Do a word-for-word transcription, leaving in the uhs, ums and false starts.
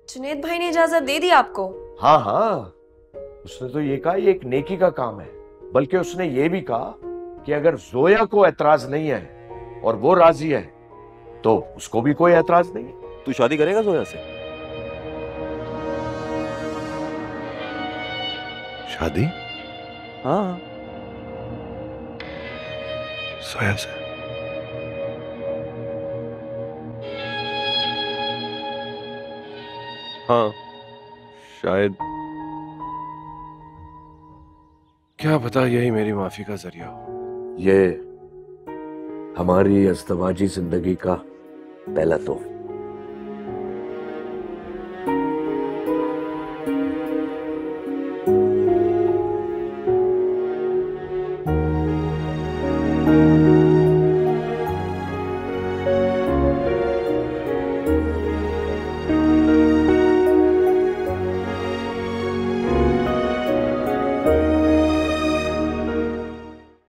जुनेद भाई ने इजाजत दे दी आपको? हाँ हाँ, उसने तो ये कहा ये एक नेकी का काम है, बल्कि उसने ये भी कहा कि अगर जोया को एतराज नहीं है और वो राजी है तो उसको भी कोई एतराज नहीं है। तू शादी करेगा जोया से? शादी? हाँ, जोया से? हाँ शायद, क्या पता यही मेरी माफी का जरिया हो। ये हमारी अज़दवाजी जिंदगी का पहला तोहफा। Thank you.